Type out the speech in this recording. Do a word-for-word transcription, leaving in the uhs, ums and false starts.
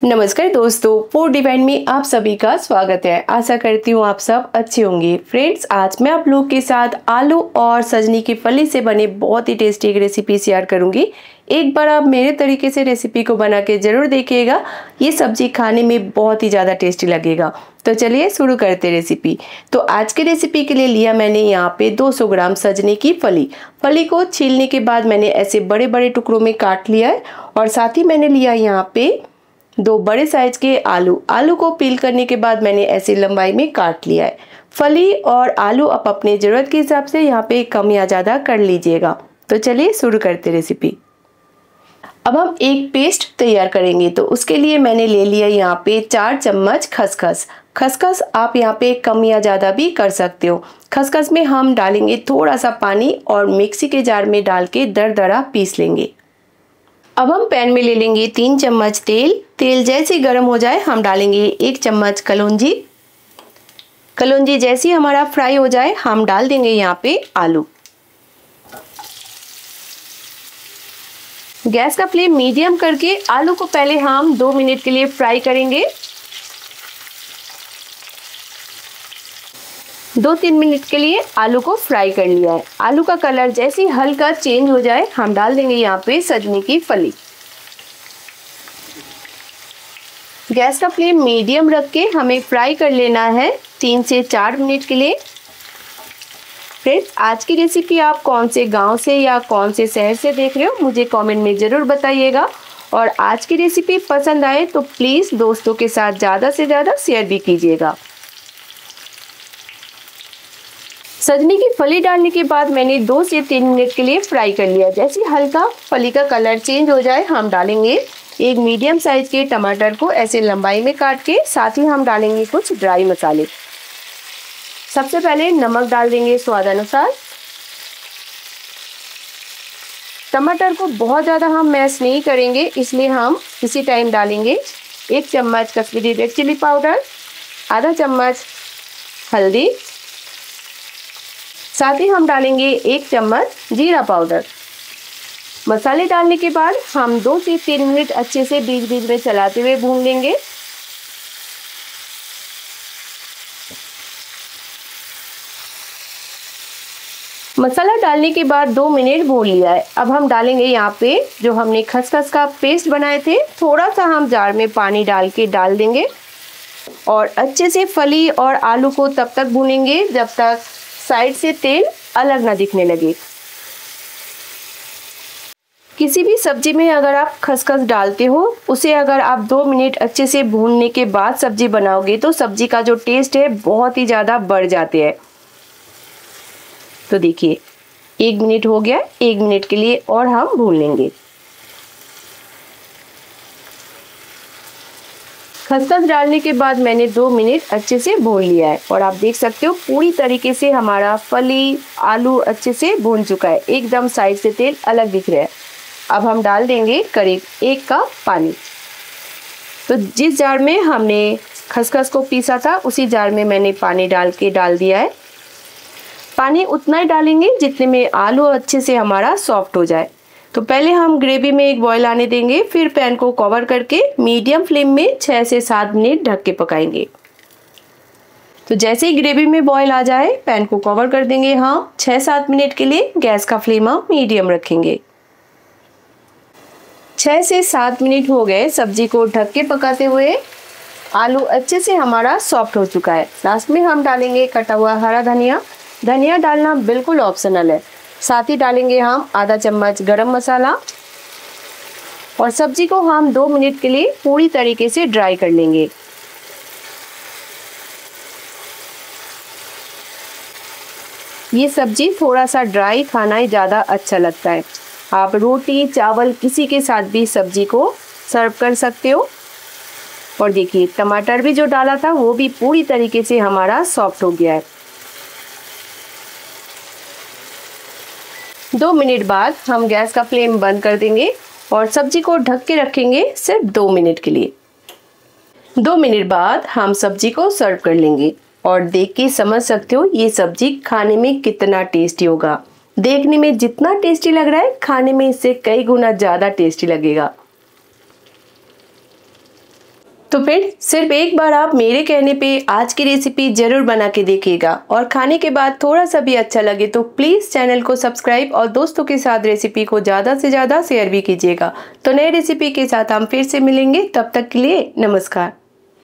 नमस्कार दोस्तों, food divine में आप सभी का स्वागत है। आशा करती हूँ आप सब अच्छे होंगे। फ्रेंड्स, आज मैं आप लोग के साथ आलू और सजनी की फली से बने बहुत ही टेस्टी एक रेसिपी शेयर करूंगी। एक बार आप मेरे तरीके से रेसिपी को बना के जरूर देखिएगा। ये सब्जी खाने में बहुत ही ज़्यादा टेस्टी लगेगा। तो चलिए शुरू करते रेसिपी। तो आज के रेसिपी के लिए लिया मैंने यहाँ पे दो सौ ग्राम सजने की फली। फली को छीलने के बाद मैंने ऐसे बड़े बड़े टुकड़ों में काट लिया है और साथ ही मैंने लिया यहाँ पे दो बड़े साइज के आलू। आलू को पील करने के बाद मैंने ऐसी लंबाई में काट लिया है। फली और आलू आप अपने ज़रूरत के हिसाब से यहाँ पे कम या ज़्यादा कर लीजिएगा। तो चलिए शुरू करते रेसिपी। अब हम एक पेस्ट तैयार करेंगे। तो उसके लिए मैंने ले लिया यहाँ पे चार चम्मच खसखस। खसखस आप यहाँ पे कम या ज़्यादा भी कर सकते हो। खसखस में हम डालेंगे थोड़ा सा पानी और मिक्सी के जार में डाल के दरदरा पीस लेंगे। अब हम पैन में ले लेंगे तीन चम्मच तेल। तेल जैसे गर्म हो जाए हम डालेंगे एक चम्मच कलौंजी। कलौंजी जैसे हमारा फ्राई हो जाए हम डाल देंगे यहाँ पे आलू। गैस का फ्लेम मीडियम करके आलू को पहले हम दो मिनट के लिए फ्राई करेंगे। दो तीन मिनट के लिए आलू को फ्राई कर लिया है। आलू का कलर जैसे ही हल्का चेंज हो जाए हम डाल देंगे यहाँ पे सजनी की फली। गैस का फ्लेम मीडियम रख के हमें फ्राई कर लेना है तीन से चार मिनट के लिए। फ्रेंड्स, आज की रेसिपी आप कौन से गांव से या कौन से शहर से देख रहे हो मुझे कमेंट में ज़रूर बताइएगा। और आज की रेसिपी पसंद आए तो प्लीज़ दोस्तों के साथ ज़्यादा से ज़्यादा शेयर भी कीजिएगा। सजनी की फली डालने के बाद मैंने दो से तीन मिनट के लिए फ्राई कर लिया। जैसे हल्का फली का कलर चेंज हो जाए हम डालेंगे एक मीडियम साइज के टमाटर को ऐसे लंबाई में काट के। साथ ही हम डालेंगे कुछ ड्राई मसाले। सबसे पहले नमक डाल देंगे स्वाद अनुसार। टमाटर को बहुत ज़्यादा हम मैश नहीं करेंगे, इसलिए हम इसी टाइम डालेंगे एक चम्मच कश्मीरी रेड चिली पाउडर, आधा चम्मच हल्दी, साथ ही हम डालेंगे एक चम्मच जीरा पाउडर। मसाले डालने के बाद हम दो से तीन मिनट अच्छे से बीच बीच में चलाते हुए भून लेंगे। मसाला डालने के बाद दो मिनट भून लिया है। अब हम डालेंगे यहाँ पे जो हमने खसखस का पेस्ट बनाए थे, थोड़ा सा हम जार में पानी डाल के डाल देंगे और अच्छे से फली और आलू को तब तक भूनेंगे जब तक साइड से तेल अलग ना दिखने लगे। किसी भी सब्जी में अगर आप खसखस डालते हो, उसे अगर आप दो मिनट अच्छे से भूनने के बाद सब्जी बनाओगे तो सब्जी का जो टेस्ट है बहुत ही ज़्यादा बढ़ जाते हैं। तो देखिए एक मिनट हो गया। एक मिनट के लिए और हम भून लेंगे। खसखस डालने के बाद मैंने दो मिनट अच्छे से भून लिया है और आप देख सकते हो पूरी तरीके से हमारा फली आलू अच्छे से भून चुका है। एकदम साइड से तेल अलग दिख रहा है। अब हम डाल देंगे करीब एक कप पानी। तो जिस जार में हमने खसखस को पीसा था उसी जार में मैंने पानी डाल के डाल दिया है। पानी उतना ही डालेंगे जितने में आलू अच्छे से हमारा सॉफ्ट हो जाए। तो पहले हम ग्रेवी में एक बॉईल आने देंगे, फिर पैन को कवर करके मीडियम फ्लेम में छः से सात मिनट ढक के पकाएंगे। तो जैसे ही ग्रेवी में बॉईल आ जाए पैन को कवर कर देंगे हाँ छः सात मिनट के लिए। गैस का फ्लेम हम मीडियम रखेंगे। छः से सात मिनट हो गए सब्जी को ढक के पकाते हुए। आलू अच्छे से हमारा सॉफ्ट हो चुका है। लास्ट में हम डालेंगे कटा हुआ हरा धनिया। धनिया डालना बिल्कुल ऑप्शनल है। साथ ही डालेंगे हम आधा चम्मच गरम मसाला और सब्जी को हम दो मिनट के लिए पूरी तरीके से ड्राई कर लेंगे। ये सब्जी थोड़ा सा ड्राई खाना ही ज़्यादा अच्छा लगता है। आप रोटी चावल किसी के साथ भी सब्जी को सर्व कर सकते हो। और देखिए टमाटर भी जो डाला था वो भी पूरी तरीके से हमारा सॉफ्ट हो गया है। दो मिनट बाद हम गैस का फ्लेम बंद कर देंगे और सब्जी को ढक के रखेंगे सिर्फ दो मिनट के लिए। दो मिनट बाद हम सब्जी को सर्व कर लेंगे और देख के समझ सकते हो ये सब्जी खाने में कितना टेस्टी होगा। देखने में जितना टेस्टी लग रहा है खाने में इससे कई गुना ज़्यादा टेस्टी लगेगा। तो फिर सिर्फ एक बार आप मेरे कहने पे आज की रेसिपी जरूर बना के देखिएगा और खाने के बाद थोड़ा सा भी अच्छा लगे तो प्लीज चैनल को सब्सक्राइब और दोस्तों के साथ रेसिपी को ज्यादा से ज्यादा शेयर भी कीजिएगा। तो नए रेसिपी के साथ हम फिर से मिलेंगे, तब तक के लिए नमस्कार।